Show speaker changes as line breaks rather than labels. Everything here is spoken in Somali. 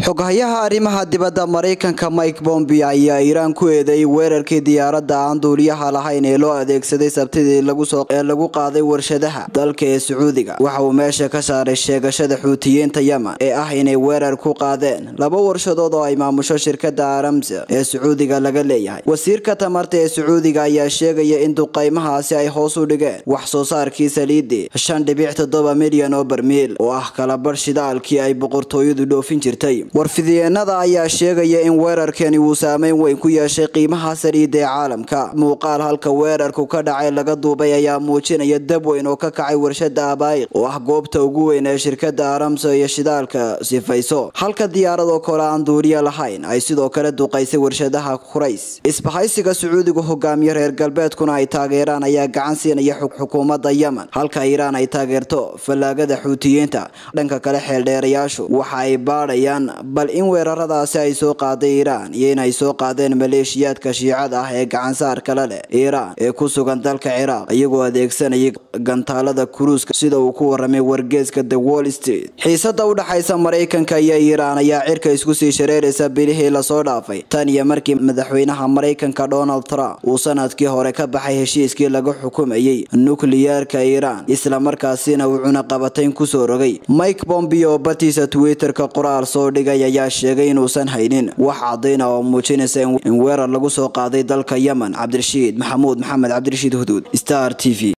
xogayaha arrimaha dibadda Mareykanka Mike Pompeo ayaa Iran ku eedeeyay weerarkii diyaaradda aan duuliyaha lahayn ee loo adeegsaday Sabtidii lagu qaaday warshadaha dalka ee Sacuudiga. Waxa uu meesha ka saaray sheegashada Xuutiyiinta Yemen ee ah inay weerar ku qaadeen laba warshadood oo ay maamusho shirkadda Aramco ee Sacuudiga laga leeyahay. Wasiirka tamarta ee Sacuudiga ayaa sheegay in duqeymahaasi ay hoos u dhigeen wax soo saarkii saliidda 5.7 milyan oo barmiil oo ah kala bar shidaalkii ay boqortooyadu dhoofin jirtay. warfidiyeenada ayaa sheegaya in weerarkani uu saameyn weyn ku yeeshay qiimaha saliidda ee caalamka. Muuqaal halka weerarku ka dhacay laga duubay ayaa muujinaya dab weyn oo ka kacay warshada Abayiq oo ah goobta ugu weyn ee shirkadda Aramco iyo shidaalka sifayso. Halka diyaarado kale aan duuliye lahayn ay sidoo kale duqeysay warshadaha Khurays. Isbahaysiga Sacuudiga hogaamiye reer galbeedkuna ay taageeraan ayaa gacan siinaya xukuumadda Yemen, halka Iran ay taageerto fallaagada Xuutiyiinta. Dhanka kale xeeldheerayaashu waxa ay baadhayaan bal in weeraradaasi ay soo qaaday Iran iyo inay soo qaadeen maleeshiyaadka Shiicada ah ee gacan saar kale leh Iran ee ku sugan dalka Ciraaq iyagoo adeegsanaya gantaalada Kuruuska sida uu ku waramay wargeyska The Wall Street. Xiisada u dhaxaysa Mareykanka iyo Iran ayaa cirka isku sii shareeraysa bilihii la soo dhaafay tan iyo markii madaxweynaha Mareykanka Donald Trump uu sanadkii hore ka baxay heshiiskii lagu xukumayay nukliyeerka Iran isla markaasina uu cunaqabatayn ku soo rogay. Mike Pompeo bartiisa Twitter-ka qoraal soo dhigay ayaa sheegay inuusan haynin wax caddayn oo muujinaysa in weerar lagu soo qaaday dalka Yemen. Cabdirashiid Maxamuud Maxamed Cabdirashiid Huduud, Star TV.